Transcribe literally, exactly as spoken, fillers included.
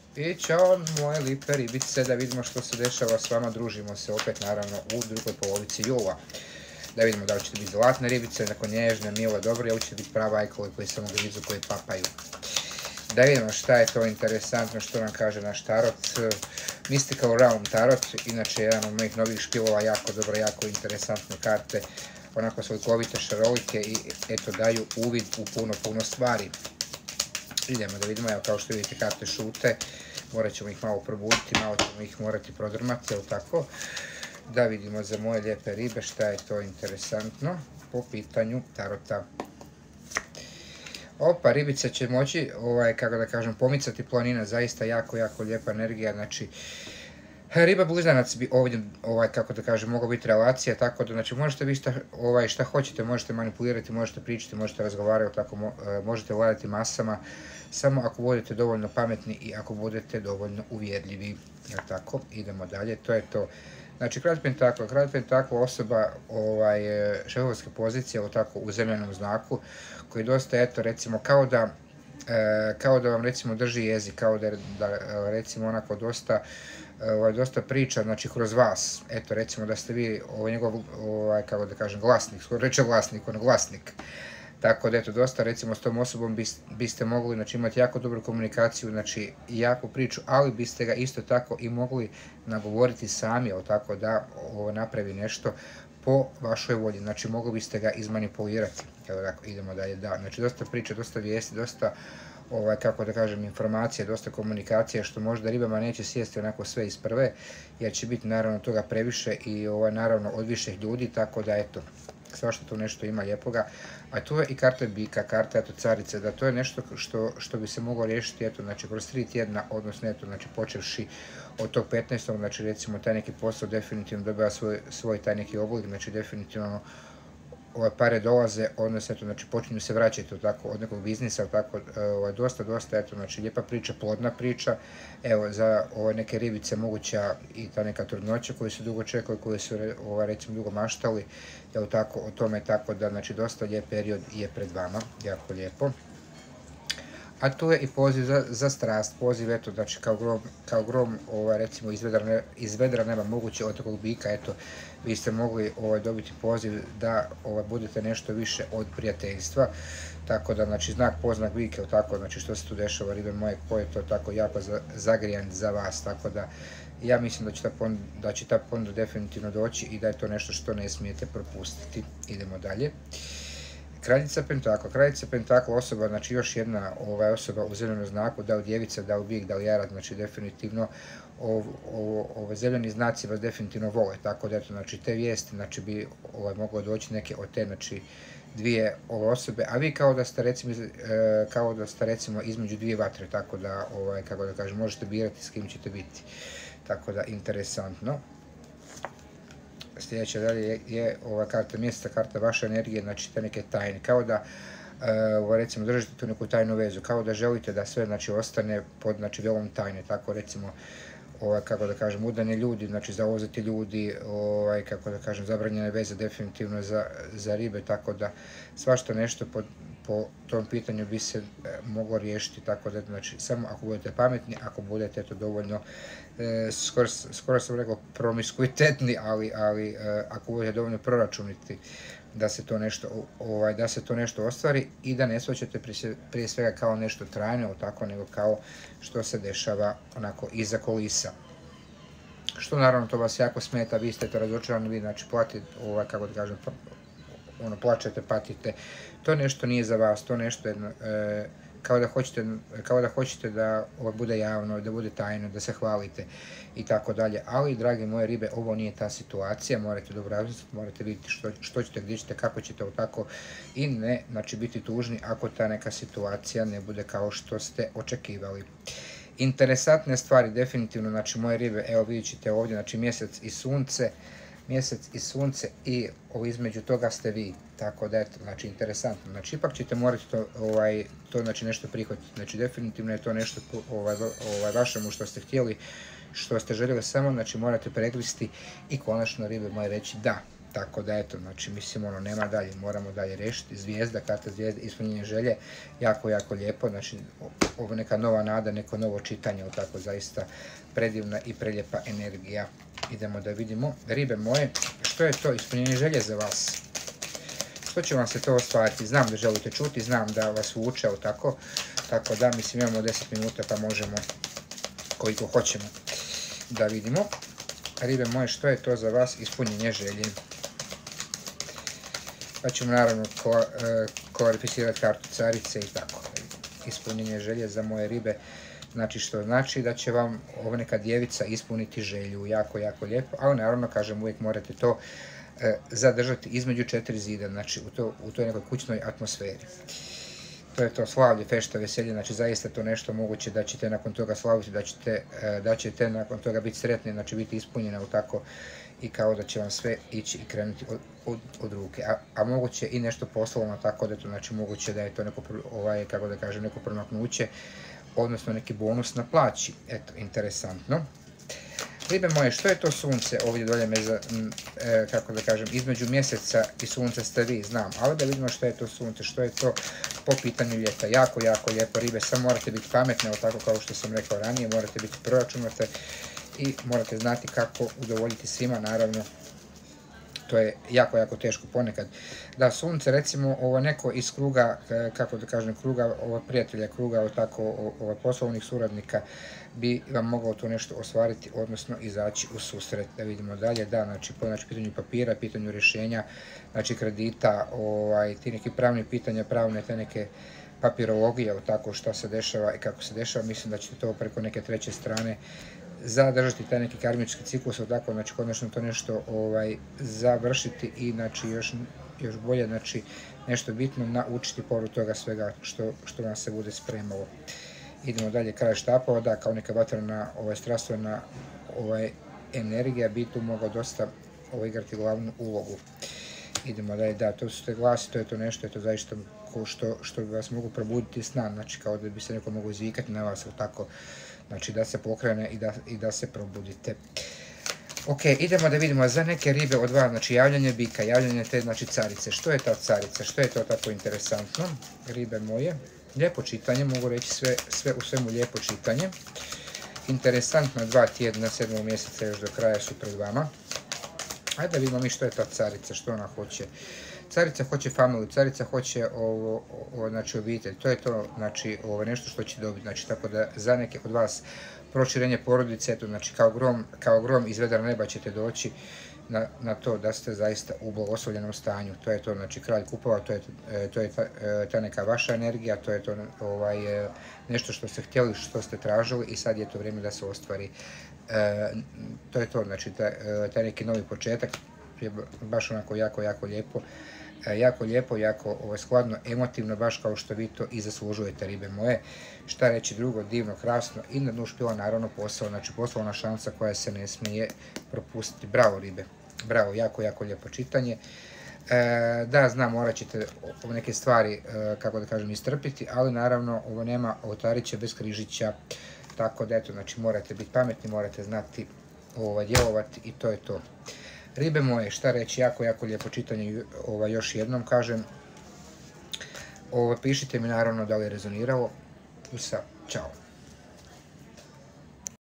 I ćao moje lipe ribice, da vidimo što se dešava s vama, družimo se opet naravno u drugoj polovici jula. Da vidimo da li ćete biti zlatne ribice, neko nježne, mile, dobro, ili će biti prava ajkovi koji samo grizu, koji papaju. Da vidimo šta je to interesantno, što nam kaže naš tarot. Mystical Realm tarot, inače jedan od mojih novih špilova, jako dobro, jako interesantne karte, onako slikovite, šarolike i eto daju uvid u puno, puno stvari. Idemo da vidimo, evo kao što vidite karte šute, morat ćemo ih malo probuditi, malo ćemo ih morati prodrmati, jel tako? Da vidimo za moje lijepe ribe šta je to interesantno po pitanju tarota. Opa, ribice će moći, ovaj, kako da kažem, pomicati planina, zaista jako, jako lijepa energija, znači, riba blizanac bi ovdje, ovaj, kako da kažem, mogla biti relacija, tako da, znači, možete vi šta, ovaj, šta hoćete, možete manipulirati, možete pričati, možete razgovarati, tako, mo, možete vladati masama, samo ako budete dovoljno pametni i ako budete dovoljno uvjerljivi, jel tako, idemo dalje, to je to. Znači, kralj pentakla, kralj pentakla osoba, ovaj, šefovske pozicije, ovaj, tako, u zemljanom znaku, koji dosta, eto, recimo, kao da, e, kao da vam, recimo, drži jezik, kao da, da recimo, onako, dosta, ovaj, dosta priča, znači, kroz vas, eto, recimo, da ste vi, ovaj, njegov, ovaj, kako da kažem, glasnik, skoro reče glasnik, ono, glasnik. Tako da, eto, dosta, recimo, s tom osobom biste mogli, znači, imati jako dobru komunikaciju, znači, jako priču, ali biste ga isto tako i mogli nagovoriti sami, jel tako, da ovo, napravi nešto po vašoj volji, znači, mogli biste ga izmanipulirati, jel tako, idemo dalje, da, znači, dosta priča, dosta vijesti, dosta, ovaj, kako da kažem, informacije, dosta komunikacije, što možda ribama neće sjesti onako sve iz prve, jer će biti, naravno, toga previše i, ovaj, naravno, od viših ljudi, tako da, eto, svašta tu nešto ima lijepoga, a tu je i karta bika, karta, eto, carice, da to je nešto što, što bi se moglo riješiti, eto, znači, kroz tri tjedna, odnosno, eto, znači, počevši od tog petnaestog, znači, recimo, taj neki posao definitivno dobiva svoj, svoj taj neki oblik, znači, definitivno ove pare dolaze, odnosno, eto, znači, počinju se vraćati, tako, od nekog biznisa, tako, ovaj, dosta, dosta, eto, znači, lijepa priča, plodna priča, evo, za ove neke ribice moguća i ta neka trudnoća koju su dugo čekali, koju su, ovaj, recimo, dugo maštali, evo, tako, o tome, tako da, znači, dosta lijep period je pred vama, jako lijepo. A tu je i poziv za, za strast, poziv, eto, znači, kao grom, kao grom ovaj, recimo, iz vedra, ne, iz vedra nema moguće od takvog bika, eto, vi ste mogli ovaj, dobiti poziv da ovaj, budete nešto više od prijateljstva, tako da, znači, znak poznak bik, tako, znači, što se tu dešava, ribe moje, ko je to tako jako za, zagrijan za vas, tako da, ja mislim da će ta ponuda, da će ta ponuda definitivno doći i da je to nešto što ne smijete propustiti. Idemo dalje. Kraljica pentakla, kraljica pentakla osoba, znači još jedna ovaj, osoba u zemljanom znaku, da li djevica, da li bik, da li jarat, znači definitivno ov, ov, ove zemljani znaci vas definitivno vole, tako da eto, znači te vijesti, znači bi ovaj, moglo doći neke od te, znači dvije ove osobe, a vi kao da ste recimo, e, kao da ste recimo između dvije vatre, tako da, ovaj, kako da kažem, možete birati s kim ćete biti, tako da interesantno. Sljedeća dalje je, je ova karta mjeseca, karta vaše energije, znači te neke tajne, kao da uh, recimo držite tu neku tajnu vezu, kao da želite da sve, znači, ostane pod, znači, velom tajne, tako recimo, ovaj, kako da kažem, udani ljudi, znači zauzeti ljudi, ovaj, kako da kažem, zabranjene veze definitivno za, za ribe, tako da svašta nešto pod, po tom pitanju bi se e, moglo riješiti, tako da, znači, samo ako budete pametni, ako budete, eto, dovoljno, e, skoro, skoro sam rekao promiskuitetni, ali, ali e, ako budete dovoljno proračuniti da se to nešto, ovaj, da se to nešto ostvari i da ne shvaćate prije, prije svega kao nešto trajno, tako, nego kao što se dešava onako iza kulisa. Što naravno to vas jako smeta, vi ste to razočarani, vi, znači, platite, ovaj, kako da kažem, ono, plačete, patite, to nešto nije za vas, to nešto je, e, kao da hoćete, kao da hoćete da ovo bude javno, da bude tajno, da se hvalite i tako dalje, ali, drage moje ribe, ovo nije ta situacija, morate dobro razmisliti, morate vidjeti što, što ćete, gdje ćete, kako ćete, tako, i ne, znači, biti tužni ako ta neka situacija ne bude kao što ste očekivali. Interesantne stvari, definitivno, znači, moje ribe, evo vidjet ćete ovdje, znači, mjesec i sunce, mjesec i sunce i ovo između toga ste vi, tako da, eto, znači, interesantno, znači, ipak ćete morati to, ovaj, to, znači, nešto prihvatiti, znači, definitivno je to nešto, ovaj, ovaj, vašemu što ste htjeli, što ste željeli, samo, znači, morate pregristi i konačno, ribe moje, reći da. Tako da eto, znači mislim ono nema dalje, moramo dalje rešiti. Zvijezda, karta zvijezde, ispunjenje želje, jako, jako lijepo, znači ovo neka nova nada, neko novo čitanje, tako zaista predivna i preljepa energija. Idemo da vidimo, ribe moje, što je to ispunjenje želje za vas? Što će vam se to ostvariti? Znam da želite čuti, znam da vas vuče, tako, tako da mislim imamo deset minuta pa možemo koliko hoćemo da vidimo. Ribe moje, što je to za vas ispunjenje želje? Pa ćemo naravno klarificirati kartu carice i tako. Ispunjenje želje za moje ribe, znači što znači da će vam ova neka djevica ispuniti želju, jako, jako lijepo, ali naravno, kažem, uvijek morate to zadržati između četiri zida, znači u, to, u toj nekoj kućnoj atmosferi. To je to slavlje, fešta, veselje, znači zaista to nešto moguće da ćete nakon toga slaviti, da ćete, da ćete nakon toga biti sretni, znači biti ispunjena u tako i kao da će vam sve ići i krenuti od, od, od ruke. A, a moguće i nešto poslovno, tako da je to, znači moguće da je to neko, ovaj, kako da kažem, neko promaknuće, odnosno neki bonus na plaći. Eto, interesantno. Ribe moje, što je to sunce? Ovdje dolje me, za, e, kako da kažem, između mjeseca i sunca ste vi, znam, ali da vidimo što je to sunce, što je to po pitanju ljeta. Jako, jako lijepo, ribe, samo morate biti pametne, tako kao što sam rekao ranije, morate biti proračunate i morate znati kako udovoljiti svima, naravno. To je jako, jako teško ponekad. Da, sunce, recimo, ovo neko iz kruga, kako da kažem, kruga ovo prijatelja, kruga ovo tako, ovo poslovnih suradnika, bi vam mogao to nešto ostvariti, odnosno izaći u susret. Da vidimo dalje, da, znači, po znači, pitanju papira, pitanju rješenja, znači kredita, ovaj, ti neki pravni pitanja, pravne te neke papirologije, tako šta se dešava i kako se dešava, mislim da ćete to preko neke treće strane zadržati taj neki karmički ciklus, tako, znači, konačno to nešto ovaj, završiti i, znači, još, još bolje, znači, nešto bitno naučiti povrud toga svega što, što vam se bude spremalo. Idemo dalje, kraj štapova, da, kao neka vatrena, ovaj, strastvena ovaj, energija bi tu mogla dosta ovaj, igrati glavnu ulogu. Idemo dalje, da, to su te glasi, to je to nešto, je to zaista što, što bi vas mogu probuditi sna, znači, kao da bi se neko mogu izvikati na vas, tako, znači da se pokrene i da, i da se probudite. Ok, idemo da vidimo za neke ribe od vas, znači javljanje bika, javljanje te, znači carice. Što je ta carica? Što je to tako interesantno? Ribe moje, lijepo čitanje, mogu reći sve, sve u svemu lijepo čitanje. Interesantno, dva tjedna, sedmog mjeseca još do kraja su pred vama. Ajde da vidimo mi što je ta carica, što ona hoće. Carica hoće familiju, carica hoće ovo, ovo, znači obitelj, to je to, znači ovo nešto što će dobiti, znači tako da za neke od vas proširenje porodice, eto, znači kao grom, kao grom iz vedra neba ćete doći na, na to da ste zaista u blagoslovljenom stanju, to je to, znači kralj kupova, to je, to je ta, ta neka vaša energija, to je to ovaj, nešto što ste htjeli, što ste tražili i sad je to vrijeme da se ostvari. E, to je to, znači taj, taj neki novi početak je baš onako jako, jako lijepo. Jako lijepo, jako ovo, skladno, emotivno, baš kao što vi to i zaslužujete, ribe moje. Šta reći drugo, divno, krasno i na dnu špila naravno posao, znači poslovna šansa koja se ne smije propustiti. Bravo ribe, bravo, jako, jako lijepo čitanje. E, da, znam, morat ćete neke stvari, e, kako da kažem, istrpiti, ali naravno ovo nema oltarića bez križića, tako da eto, znači morate biti pametni, morate znati ovo, djelovati i to je to. Ribe moje, šta reći, jako, jako lijepo čitanje, ovo, još jednom kažem. Ovo, pišite mi naravno da li je rezoniralo. Usa, čao.